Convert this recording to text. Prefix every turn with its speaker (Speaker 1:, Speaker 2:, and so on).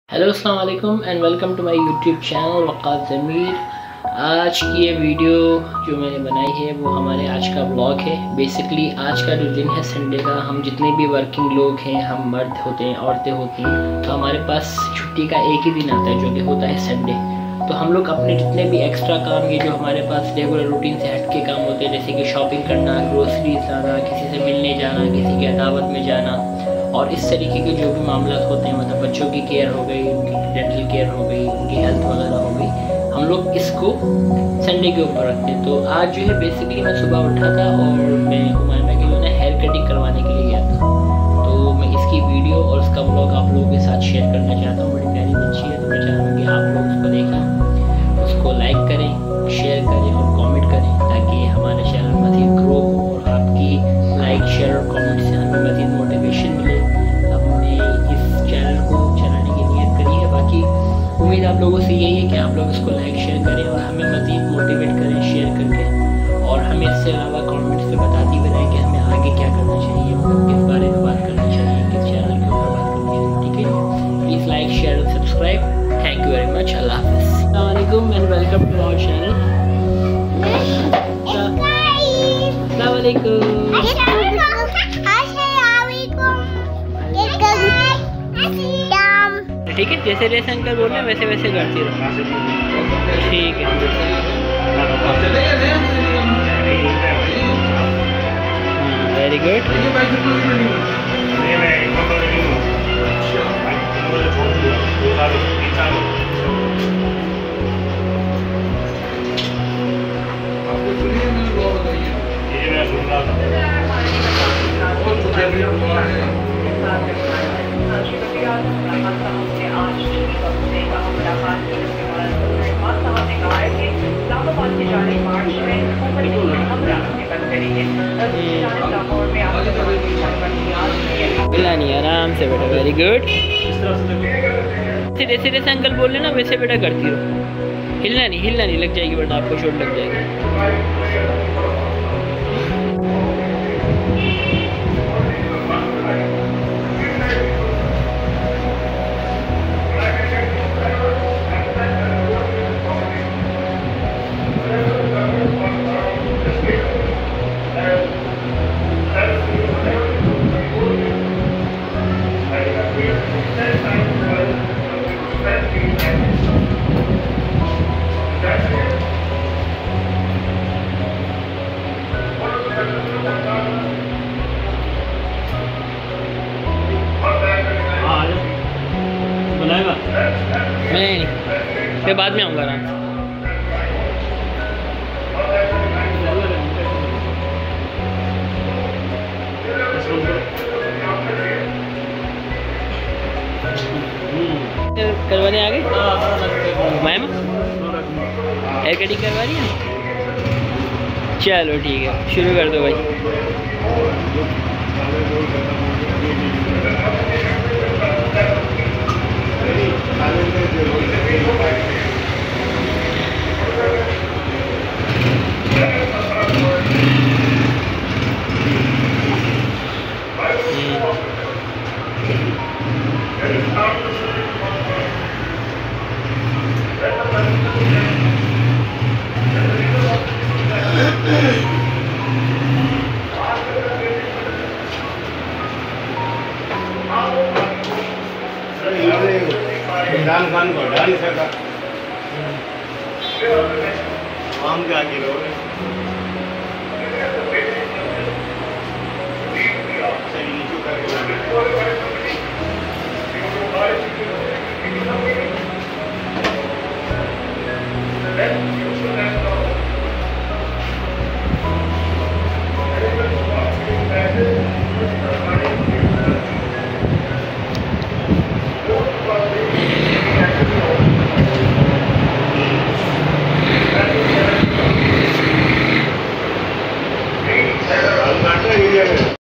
Speaker 1: Hello अस्सलाम वालेकुम and welcome to my YouTube channel Waqat Zameer. आज की ये वीडियो जो मैंने बनाई है वो हमारे आज का ब्लॉग है। बेसिकली आज का जो दिन है संडे का, हम जितने भी वर्किंग लोग हैं, हम मर्द होते हैं, औरतें होती हैं, तो हमारे पास छुट्टी का एक ही दिन आता है जो कि होता है संडे। तो हम लोग अपने जितने भी एक्स्ट्रा काम, ये जो हमारे पास रेगुलर रूटीन से हट के काम होते हैं, जैसे कि शॉपिंग करना, ग्रोसरीज लाना, किसी से मिलने जाना, किसी के दावत में जाना और इस तरीके के जो भी मामला होते हैं, मतलब बच्चों की केयर हो गई, उनकी डेंटल केयर हो गई, उनकी हेल्थ वगैरह हो गई, हम लोग इसको संडे के ऊपर रखते हैं। तो आज जो है बेसिकली मैं सुबह उठा था और मैं उमाइमा के लिए हेयर कटिंग करवाने के लिए गया था। तो मैं इसकी वीडियो और उसका ब्लॉग आप लोगों के साथ शेयर करना चाहता हूँ। बड़ी प्यारी बच्ची है, तो मैं चाहूँगी आप लोग उसको देखें, उसको लाइक करें, शेयर करें और कॉमेंट करें, ताकि हमारा चैनल मज़ीद ग्रो हो और आपकी लाइक, शेयर और कॉमेंट से हमें मज़ीद मोटिवेशन मिले। हमने इस चैनल को चलाने की नीयत करी है। बाकी उम्मीद आप लोगों से यही है कि आप लोग इसको लाइक शेयर करें और हमें मज़ीद मोटिवेट करें शेयर करके, और हमें इससे अलावा कमेंट्स में बताती हुए रहें कि हमें आगे क्या करना चाहिए, मतलब किस बारे में बात करना चाहिए, किस चैनल के ऊपर बात करनी चाहिए। ठीक है, प्लीज़ लाइक शेयर और subscribe. Thank you very much. अल्लाह हाफ़िज़। अस्सलाम वालेकुम and welcome to our channel. अस्सलाम वालेकुम। ठीक है, जैसे जैसे अंकल बोल रहे हैं वैसे वैसे करती रहो। ठीक है, वेरी गुड। नहीं, आराम से बेटा, वेरी गुड। जैसे जैसे अंकल बोल रहे ना वैसे बेटा करती रहो। हिलना नहीं लग जाएगी वरना आपको चोट लग जाएगी। मैं बाद में आऊँगा आराम से। करवाने आ गए मैम, हेयर कटिंग करवा रही है। चलो ठीक है, शुरू कर दो भाई।
Speaker 2: डांस को डांस का आम क्या किलो